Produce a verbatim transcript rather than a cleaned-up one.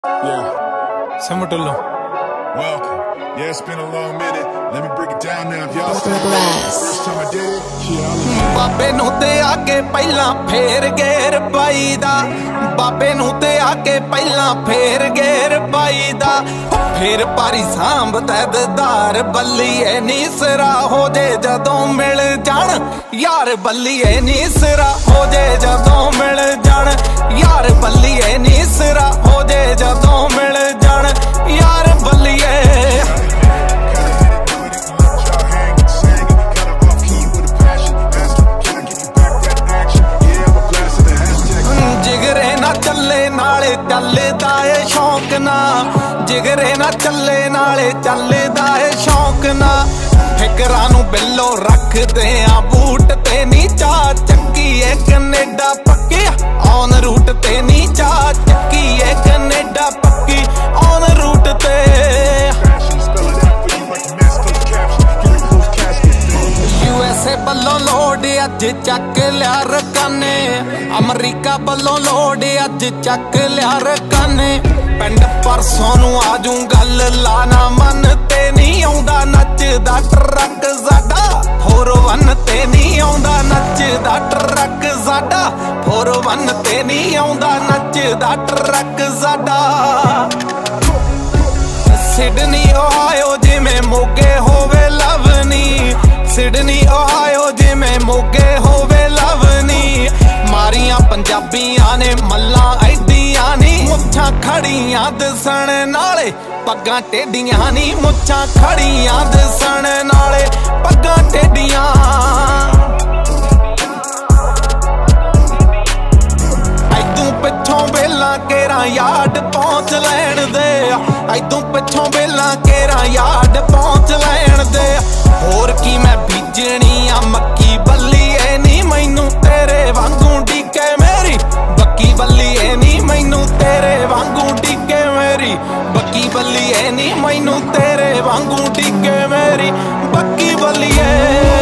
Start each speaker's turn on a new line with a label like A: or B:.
A: Yeah. Samatullo.
B: Welcome. Yeah, it's been a long minute. Let me break it down now. If y'all still first time I did it, yeah,
C: ਬਾਬੇ ਨੂੰ ਤੇ ਆ ਕੇ ਪਹਿਲਾਂ ਫੇਰ ਗੇਰ ਪਾਈਦਾ ਬਾਬੇ ਨੂੰ ਤੇ ਆ ਕੇ ਪਹਿਲਾਂ ਫੇਰ ਗੇਰ ਪਾਈਦਾ ਫੇਰ ਪਾਰੀ ਸਾਂਭ ਤੈਦਦਾਰ ਬੱਲੀਏ ਨੀ ਸਿਰਾ ਹੋ ਜੇ ਜਦੋਂ ਮਿਲ ਜਾਣ ਯਾਰ ਬੱਲੀਏ ਨੀ ਸਿਰਾ ਹੋ ਜੇ ਜਦੋਂ ਮਿਲ ਜਾਣ ਯਾਰ ਬੱਲੀਏ ਨੀ ਸਿਰਾ ਹੋ ਜੇ ਜਦੋਂ ਮਿਲ ਜਾਣ ਯਾਰ ਬੱਲੀਏ ਚੱਲੇ ਨਾਲੇ ਚੱਲਦਾ ਏ ਸ਼ੌਂਕ ਨਾ ਜਿਗਰੇ ਨਾ ਚੱਲੇ ਨਾਲੇ ਚੱਲਦਾ ਏ ਸ਼ੌਂਕ ਨਾ ਫਿਕਰਾਂ ਨੂੰ ਬਿੱਲੋ ਰੱਖਦੇ ਆ ਬੂਟ ਤੇ ਨੀ ਚਾ ਚੱਕੀ ਏ ਕੈਨੇਡਾ ਪੱਕੀ ਔਨ ਰੂਟ ਤੇ ਨੀ ਚਾ ਚੱਕੀ ਏ ਕੈਨੇਡਾ ਪੱਕੀ ਔਨ ਰੂਟ ਤੇ ਯੂਐਸਏ ਵੱਲੋਂ ਲੋਡ ਅੱਜ ਚੱਕ ਲਿਆ ਰਕਾਨੇ ਅਮਰੀਕਾ ਵੱਲੋਂ ਲੋਡ ਅੱਜ ਚੱਕ ਲਿਆ ਰਕਾਨੇ ਪਿੰਡ ਪਰਸੋਂ ਨੂੰ ਆਜੂ ਗੱਲ ਲਾਣਾ ਮਨ ਤੇ ਨਹੀਂ ਆਉਂਦਾ ਨੱਚਦਾ ਟਰੱਕ ਸਾਡਾ ਫੋਰ ਵਨ ਤੇ ਨਹੀਂ ਆਉਂਦਾ ਨੱਚਦਾ ਟਰੱਕ ਸਾਡਾ ਫੋਰ ਵਨ ਤੇ ਨਹੀਂ ਆਉਂਦਾ ਨੱਚਦਾ ਟਰੱਕ ਸਾਡਾ ਸਿਡਨੀ ਓਹਾਇਓ ਜਿਵੇਂ ਮੋਗੇ ਹੋਵੇ ਲਵਨੀ ਸਿਡਨੀ ਓਹਾਇਓ ਜਿਵੇਂ ਮੋਗੇ ਹੋਵੇ ਲਵਨੀ ਮਾਰੀਆਂ ਪੰਜਾਬੀਆਂ ਨੇ ਮੱਲਾਂ ਐਡੀਆਂ ਨੀ ਮੁੱਛਾਂ ਖੜੀਆਂ ਦਸਣ ਨਾਲੇ ਪੱਗਾਂ ਟੇਡੀਆਂ ਨੀ ਮੁੱਛਾਂ ਖੜੀਆਂ ਦਸਣ ਨਾਲੇ ਪੱਗਾਂ ਟੇਡੀਆਂ ਐਦੋਂ ਪਿੱਛੋਂ ਵੇਲਾਂ ਕੇਰਾਂ ਯਾਦ ਪਹੁੰਚ ਲੈਣ ਦੇ ਐਦੋਂ ਪਿੱਛੋਂ ਵੇਲਾਂ ਕੇਰਾਂ ਯਾਦ ਪਹੁੰਚ ਲੈਣ ਦੇ ਹੋਰ ਕੀ ਮੈਂ ਬੀਜਣੀ ਆ ਮੱਕੀ ਬੱਲੀਏ ਨੀ ਮੈਨੂੰ ਤੇਰੇ ਵਾਂਗੂ ਡੀਕੇ ਮੇਰੀ ਬੱਕੀ ਬੱਲੀਏ ਨੀ ਮੈਨੂੰ ਤੇਰੇ ਵਾਂਗੂ ਡੀਕੇ ਮੇਰੀ ਬੱਕੀ ਬੱਲੀਏ ਨੀ ਮੈਨੂੰ ਤੇਰੇ ਵਾਂਗੂ ਡੀਕੇ ਮੇਰੀ ਬੱਕੀ ਬੱਲੀਏ